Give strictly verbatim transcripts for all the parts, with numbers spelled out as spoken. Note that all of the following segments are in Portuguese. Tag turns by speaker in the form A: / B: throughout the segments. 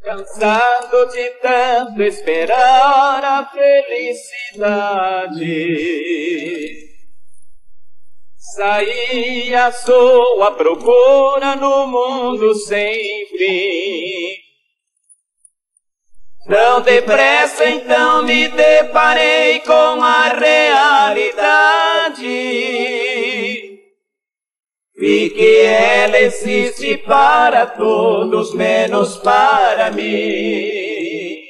A: Cansado de tanto esperar a felicidade, saí à sua procura no mundo sem fim. Tão depressa então me deparei com a realidade. Vi que ela existe para todos, menos para mim.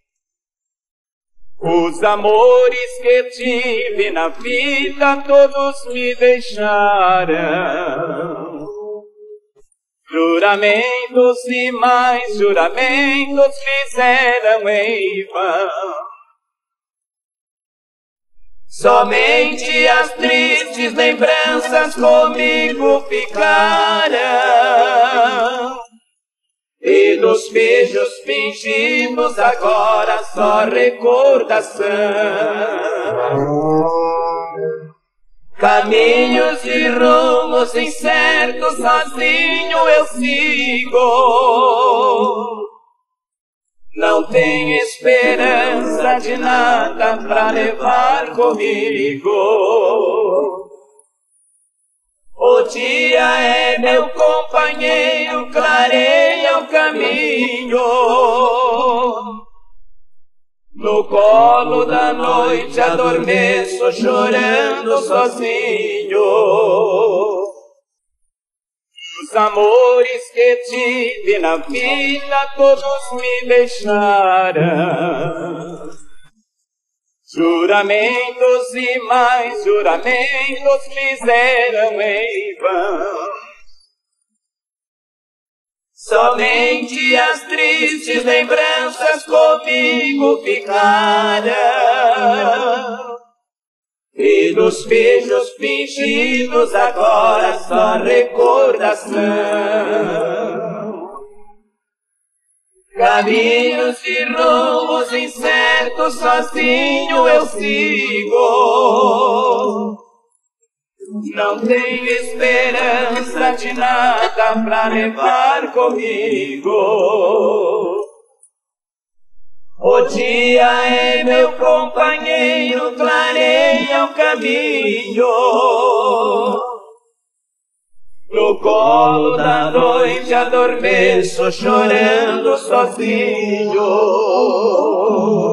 A: Os amores que tive na vida todos me deixaram. Juramentos e mais juramentos fizeram em vão. Somente as tristes lembranças comigo ficaram. E dos beijos fingidos agora só recordação. Caminhos e rumos incertos sozinho eu sigo. Não tenho esperança de nada pra levar comigo. O dia é meu companheiro, clareia o caminho. No colo da noite adormeço chorando sozinho. Os amores que tive na vida todos me deixaram. Juramentos e mais juramentos fizeram em vão. Somente as tristes lembranças comigo ficaram. E dos beijos fingidos agora só recordação. Caminhos e rumos incertos sozinho eu sigo. Não tenho esperança de nada pra levar comigo. O dia é meu companheiro, clareia o caminho. No colo da noite adormeço chorando sozinho.